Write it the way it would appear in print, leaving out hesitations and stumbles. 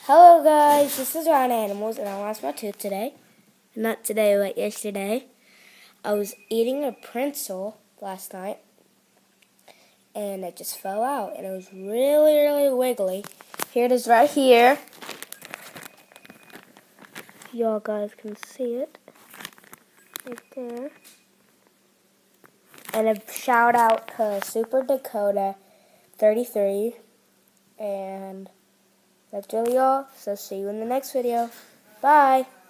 Hello guys, this is Ron Animals and I lost my tooth today. Not today, but yesterday. I was eating a Pringle last night and it just fell out and it was really wiggly. Here it is right here. Y'all guys can see it right there. And a shout out to Super Dakota 33 and that's really all. So see you in the next video. Bye.